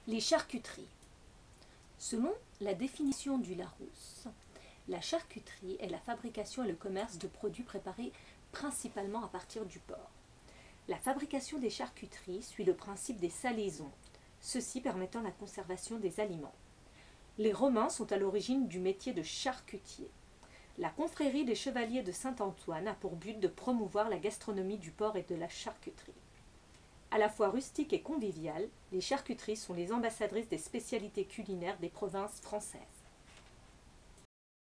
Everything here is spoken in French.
Les charcuteries. Selon la définition du Larousse, la charcuterie est la fabrication et le commerce de produits préparés principalement à partir du porc. La fabrication des charcuteries suit le principe des salaisons, ceci permettant la conservation des aliments. Les Romains sont à l'origine du métier de charcutier. La confrérie des chevaliers de Saint-Antoine a pour but de promouvoir la gastronomie du porc et de la charcuterie. À la fois rustiques et conviviales, les charcuteries sont les ambassadrices des spécialités culinaires des provinces françaises.